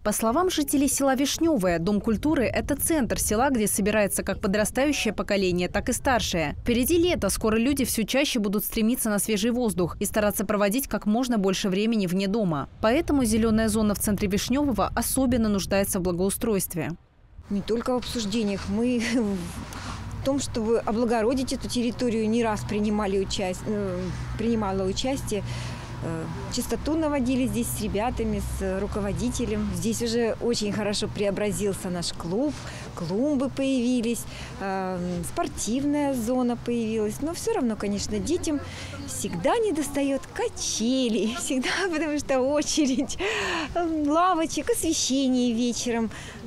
По словам жителей села Вишневое, Дом культуры – это центр села, где собирается как подрастающее поколение, так и старшее. Впереди лето, скоро люди все чаще будут стремиться на свежий воздух и стараться проводить как можно больше времени вне дома. Поэтому зеленая зона в центре Вишневого особенно нуждается в благоустройстве. Не только в обсуждениях, мы в том, чтобы облагородить эту территорию, не раз принимала участие. Чистоту наводили здесь с ребятами, с руководителем. Здесь уже очень хорошо преобразился наш клуб, клумбы появились, спортивная зона появилась. Но все равно, конечно, детям всегда недостает качелей, всегда, потому что очередь, лавочек, освещение вечером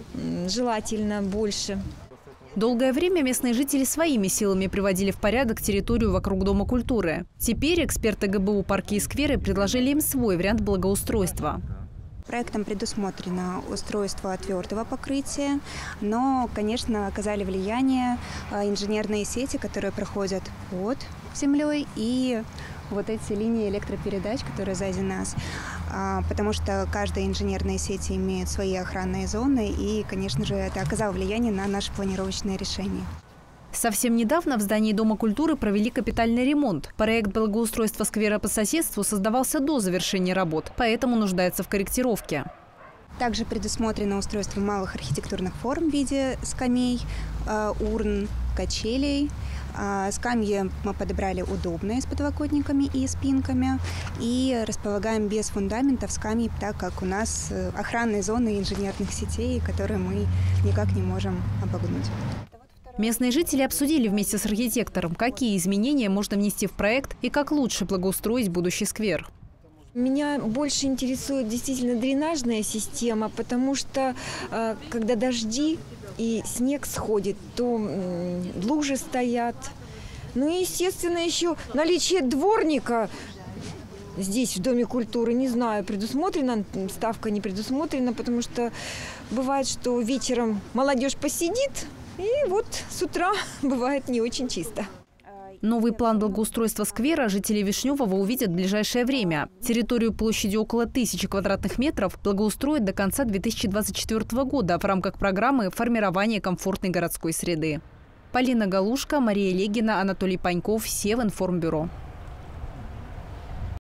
желательно больше. Долгое время местные жители своими силами приводили в порядок территорию вокруг Дома культуры. Теперь эксперты ГБУ «Парки и скверы» предложили им свой вариант благоустройства. Проектом предусмотрено устройство твердого покрытия, но, конечно, оказали влияние инженерные сети, которые проходят под землей, и вот эти линии электропередач, которые сзади нас, потому что каждая инженерная сеть имеет свои охранные зоны, и, конечно же, это оказало влияние на наше планировочное решение. Совсем недавно в здании Дома культуры провели капитальный ремонт. Проект благоустройства сквера по соседству создавался до завершения работ, поэтому нуждается в корректировке. Также предусмотрено устройство малых архитектурных форм в виде скамей, урн, качелей. Скамьи мы подобрали удобные с подлокотниками и спинками. И располагаем без фундаментов скамьи, так как у нас охранные зоны инженерных сетей, которые мы никак не можем обогнуть. Местные жители обсудили вместе с архитектором, какие изменения можно внести в проект и как лучше благоустроить будущий сквер. Меня больше интересует действительно дренажная система, потому что когда дожди и снег сходит, то лужи стоят. Ну и, естественно, еще наличие дворника здесь, в Доме культуры, не знаю, предусмотрена, ставка не предусмотрена, потому что бывает, что вечером молодежь посидит, и вот с утра бывает не очень чисто. Новый план благоустройства сквера жители Вишневого увидят в ближайшее время. Территорию площадью около 1000 квадратных метров благоустроят до конца 2024 года в рамках программы формирования комфортной городской среды. Полина Галушка, Мария Легина, Анатолий Паньков, Севинформбюро.